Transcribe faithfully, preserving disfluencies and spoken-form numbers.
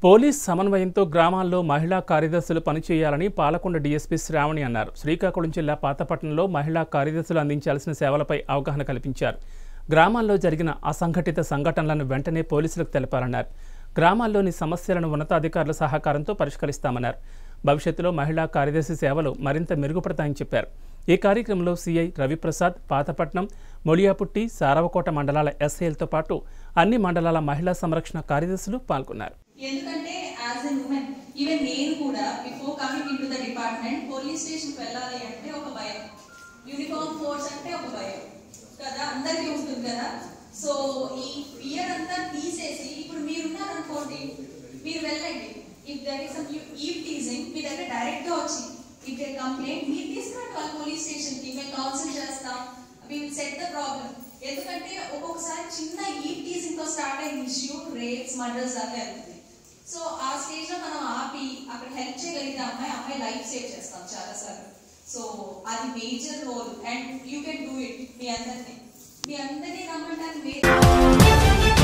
Police సమన్వయంతో గ్రామాల్లో మహిళా కార్యదర్శులు పనిచేయాలని పాలకొండ డీఎస్పీ శ్రావణి అన్నారు. శ్రీకాకుళం జిల్లా పాతపట్నంలో మహిళా కార్యదర్శులు అందించాల్సిన సేవలపై అవగాహన కల్పించారు. గ్రామాల్లో జరిగిన అసంఘటిత సంఘటనలను వెంటనే పోలీసులకు తెలపాలన్నారు. గ్రామాల్లోని సమస్యలను ఉన్నతాధికారుల సహకారంతో పరిష్కరిస్తామన్నారు. భవిష్యత్తులో మహిళా కార్యదర్శి సేవలు మరింత మెరుగుపడతాయని చెప్పారు. ఈ కార్యక్రమంలో సీఐ రవిప్రసాద్, పాతపట్నం, మొలియాపుట్టి, సారవకోట మండలాల ఎస్ఐలతో పాటు అన్ని మండలాల మహిళా సంరక్షణ కార్యదర్శులు పాల్గొన్నారు. ఎందుకంటే యాజ్ ఎ ఉమెన్ ఈవెన్ నేను కూడా before coming in to the department police స్టేషన్కి వెళ్ళాలి అంటే ఒక భయం, యూనిఫామ్ ఫోర్స్ అంటే ఒక భయం కదా, అందరికీ ఉంటుంది కదా. సో ఈ ఫియర్ అంతా తీసేసి ఇప్పుడు మీరున్నారనుకోండి, మీరు వెళ్ళండి. If there is some eve teasing మీ దగ్గర డైరెక్ట్ గా వచ్చి ఇఫ్ దే కంప్లైంట్ మీరు తీసుకురండి వాళ్ళ పోలీస్ స్టేషన్ కి, మేము కౌన్సిల్ చేస్తాం, we will set the problem. ఎందుకంటే ఒక్కొక్కసారి చిన్న ఈవ్ టీజింగ్ తో స్టార్ట్ అయిన ఇష్యూ రేప్స్, మర్డర్స్ అలా వెళ్తుంది. సో ఆ స్టేజ్ లో మనం ఆపి అక్కడ హెల్ప్ చేయగలిగితే అమ్మాయి అమ్మాయి లైఫ్ సేవ్ చేస్తాం చాలా సార్లు. సో అది major role and you can do it. మీ అందరినీ మీ అందరినీ నమ్మటానికి